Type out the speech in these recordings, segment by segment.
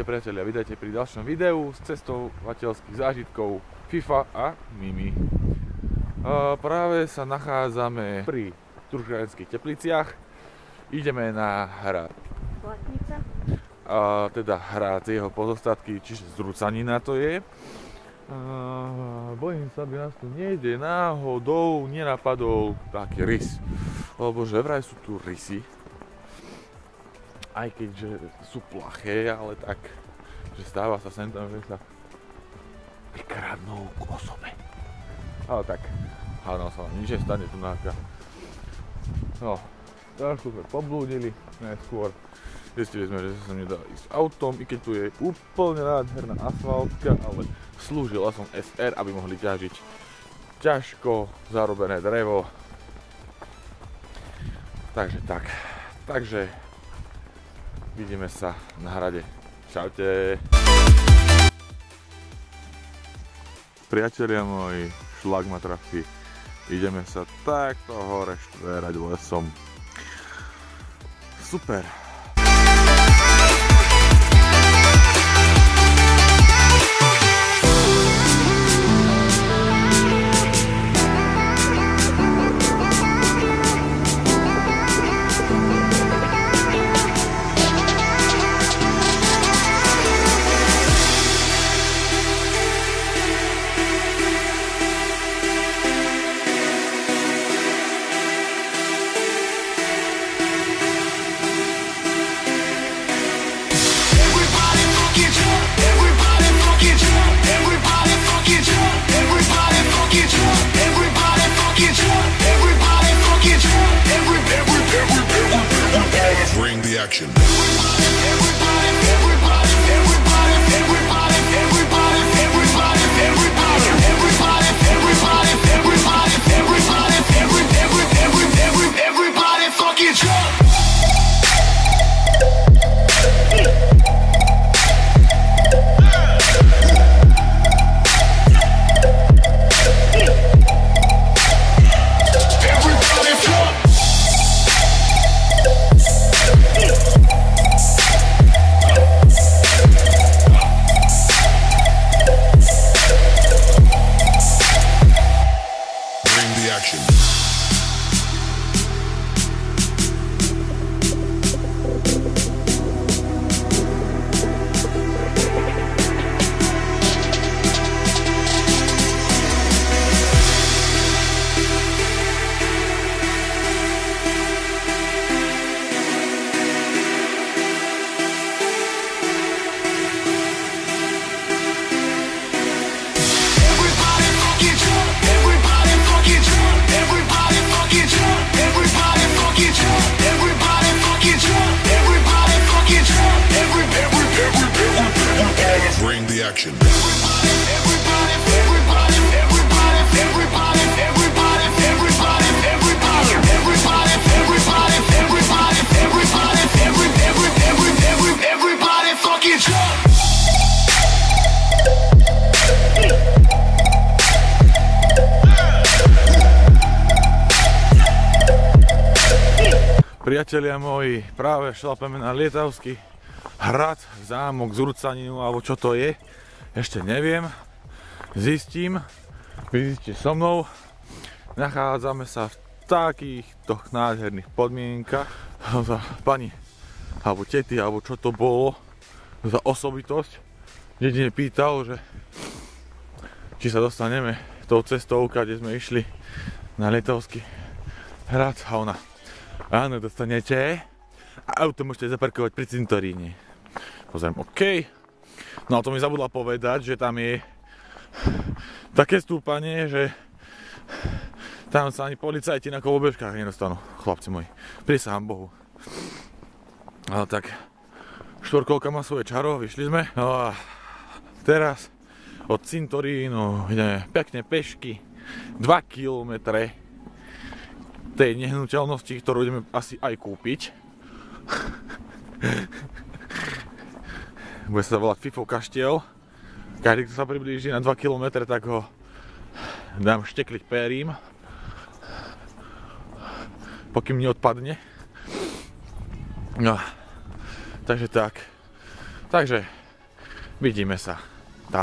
priatelia, vítajte pri ďalšom videu z cestovateľských zážitkov FIFA a Mimi. Práve sa nachádzame pri Turčianskych Tepliciach. Ideme na hrad Blatnica. Teda hrad jeho pozostatky, čiže Zrucanina to je. Bojím sa, aby nás tu niekde náhodou nenapadol taký rys. Lebo že vraj sú tu rysy. Aj keďže sú plaché, ale tak, že stáva sa sem tam, že sa prikradnú k osobe. Ale tak, hádam sa vám nič nestane tu náka. No, trošku sme poblúdili, najskôr. Zistili sme, že sa nedá ísť autom, i keď tu je úplne nádherná asfaltka, ale slúžila som SR, aby mohli ťažiť ťažko zarobené drevo. Takže tak, vidíme sa na hrade. Čaute. Priatelia moji, šlak ma trafí. Ideme sa takto hore štvérať lesom. Super. Bring the action. Everybody fucking jump. Bring the action. Everybody fucking jump. Priatelia moji, práve šlapeme na lietavský hrad, zámok, Zrucaninu, alebo čo to je, ešte neviem, zistím, vy zistíte so mnou. Nachádzame sa v takýchto nádherných podmienkach. Pani, alebo tety, alebo čo to bolo za osobitosť, jedine pýtal, že či sa dostaneme tou cestou, kde sme išli na lietavský hrad, a ona: áno, dostanete a auto môžete zaparkovať pri cintoríne. Pozriem, OK. No a to mi zabudla povedať, že tam je také stúpanie, že tam sa ani policajti na kolobežkách nedostanú, chlapci moji. Prisahám Bohu. Ale tak, štvorkolka má svoje čaro, vyšli sme. No a teraz od cintorínu ideme pekne pešky 2 kilometre tej nehnuteľnosti, ktorú ideme asi aj kúpiť. Bude sa volať Fifo kaštiel. Každý, kto sa priblíži na 2 km, tak ho dám štekliť pérím, pokým neodpadne. No, takže tak. Takže Vidíme sa tam.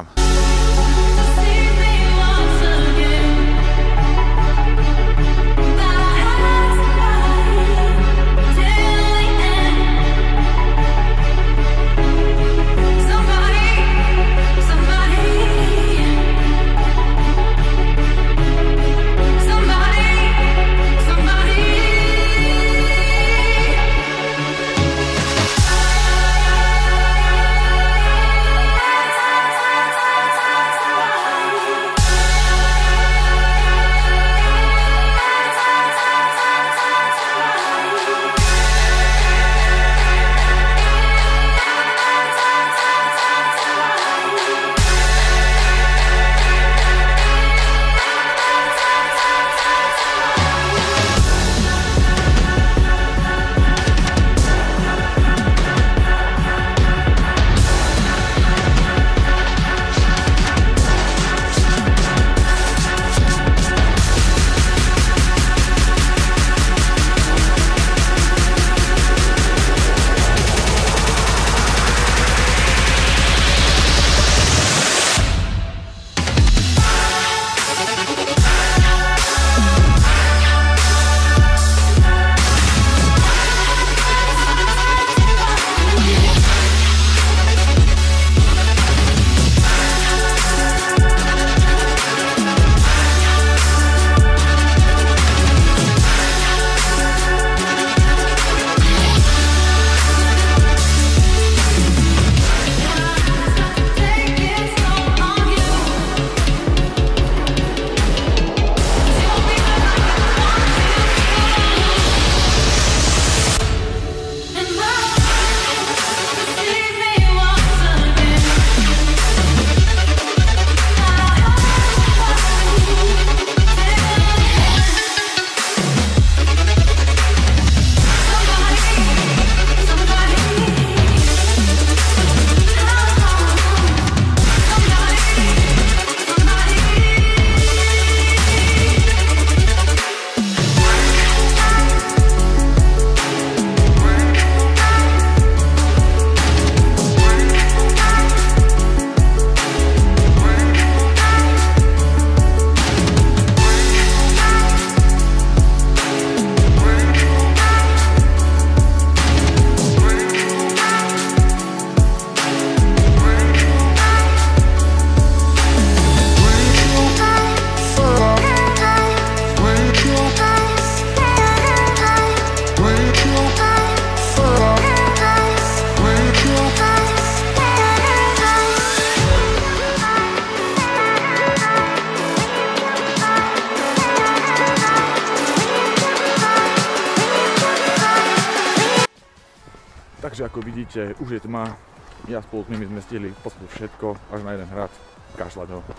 Takže ako vidíte, už je tma. Ja spolu s nimi sme stihli postup všetko, až na jeden hrad, kašľať ho.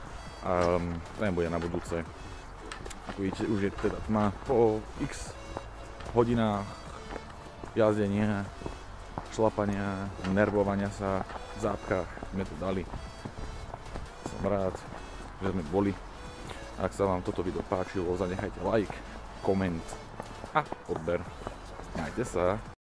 Ten bude na budúce. Ako vidíte, už je teda tma. Po x hodinách jazdenia, šlapania, nervovania sa, v zápkach sme to dali. Som rád, že sme boli. Ak sa vám toto video páčilo, zanechajte like, koment a odber. Majte sa.